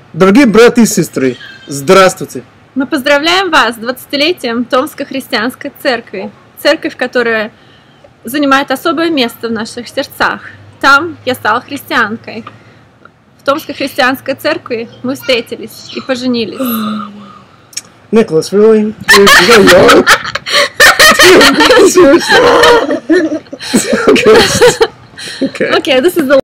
Дорогие братья и сестры, здравствуйте! Мы поздравляем вас с 20-летием Томской христианской церкви. Церковь, которая занимает особое место в наших сердцах. Там я стала христианкой. В Томской христианской церкви мы встретились и поженились. Nicholas, really? Seriously? Okay, this is the